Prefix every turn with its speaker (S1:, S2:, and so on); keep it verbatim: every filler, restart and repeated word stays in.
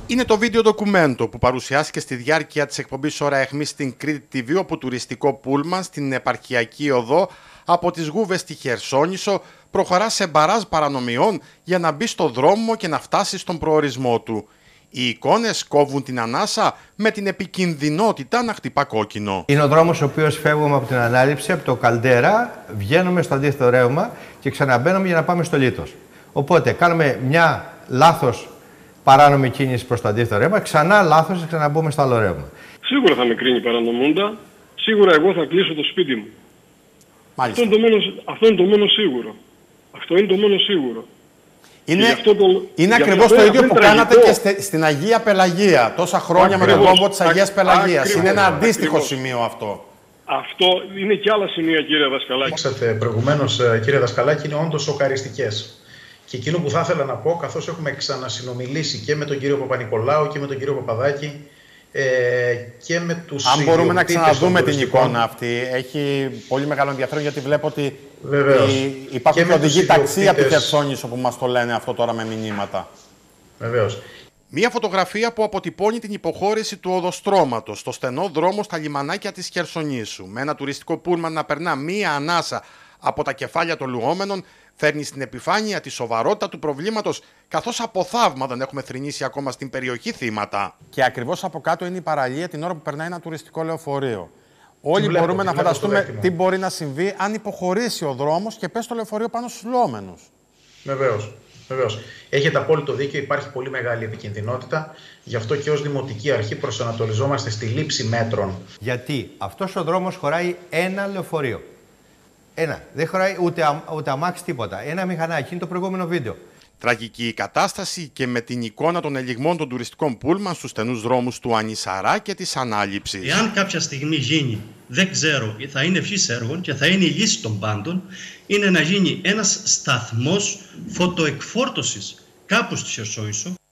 S1: Είναι το βίντεο ντοκουμέντο που παρουσιάστηκε στη διάρκεια της εκπομπής Ώρα Αιχμής στην Κρήτη τι βι, όπου τουριστικό πούλμαν στην επαρχιακή οδό από τις Γούβες στη Χερσόνησο προχωρά σε μπαράζ παρανομιών για να μπει στο δρόμο και να φτάσει στον προορισμό του. Οι εικόνες κόβουν την ανάσα με την επικινδυνότητα να χτυπά κόκκινο.
S2: Είναι ο δρόμος ο οποίος φεύγουμε από την ανάληψη, από το Καλντέρα, βγαίνουμε στο αντίθετο ρεύμα και ξαναμπαίνουμε για να πάμε στο Λίτος. Οπότε κάνουμε μια λάθος παράνομη κίνηση προς το αντίθετο ρεύμα, ξανά λάθος και ξαναμπούμε στο άλλο ρεύμα.
S3: Σίγουρα θα με κρίνει παρανομούντα, σίγουρα εγώ θα κλείσω το σπίτι μου. Αυτό είναι, το μόνο, αυτό είναι το μόνο σίγουρο. Αυτό είναι το μόνο σίγουρο.
S1: Είναι,
S3: το,
S1: είναι ακριβώς το ίδιο που κάνατε και στε, στην Αγία Πελαγία, τόσα χρόνια ακριβώς, με τον κόμβο της Αγίας Πελαγίας. Ακριβώς, είναι ένα αντίστοιχο ακριβώς. σημείο αυτό.
S3: Αυτό είναι και άλλα σημεία, κύριε Δασκαλάκη.
S4: Ξέρετε, προηγουμένως, κύριε Δασκαλάκη, είναι όντως σοκαριστικές. Και εκείνο που θα ήθελα να πω, καθώς έχουμε ξανασυνομιλήσει και με τον κύριο Παπα-Νικολάου και με τον κύριο Παπαδάκη ε, και με τους
S1: Αν μπορούμε να ξαναδούμε την εικόνα αυτή, έχει πολύ μεγάλο ενδιαφέρον, γιατί βλέπω ότι οι, υπάρχουν και οδηγοί ταξί από τη Χερσόνησο που μας το λένε αυτό τώρα με μηνύματα.
S4: Βεβαίως.
S1: Μία φωτογραφία που αποτυπώνει την υποχώρηση του οδοστρώματος στο στενό δρόμο στα λιμανάκια της Χερσονήσου, με ένα τουριστικό πούλμαν να περνά μία ανάσα από τα κεφάλια των λουόμενων, φέρνει στην επιφάνεια τη σοβαρότητα του προβλήματος, καθώς από θαύμα δεν έχουμε θρηνήσει ακόμα στην περιοχή θύματα. Και ακριβώς από κάτω είναι η παραλία την ώρα που περνάει ένα τουριστικό λεωφορείο. Όλοι βλέπω, μπορούμε να φανταστούμε τι μπορεί να συμβεί αν υποχωρήσει ο δρόμος και πέσει το λεωφορείο πάνω στους λουόμενους.
S4: Βεβαίως. Βεβαίως. Έχετε απόλυτο δίκιο, υπάρχει πολύ μεγάλη επικινδυνότητα. Γι' αυτό και ως Δημοτική Αρχή προσανατολιζόμαστε στη λήψη μέτρων.
S2: Γιατί αυτός ο δρόμος χωράει ένα λεωφορείο. Ένα. Δεν χωράει ούτε, ούτε αμάξι τίποτα. Ένα μηχανάκι. Είναι το προηγούμενο βίντεο.
S1: Τραγική η κατάσταση και με την εικόνα των ελιγμών των τουριστικών πούλμαν στους στενούς δρόμους του Ανισαρά και της Ανάληψης.
S5: Εάν κάποια στιγμή γίνει, δεν ξέρω, θα είναι ευχής έργων και θα είναι η λύση των πάντων, είναι να γίνει ένας σταθμός φωτοεκφόρτωσης κάπου στη Χερσόνησο.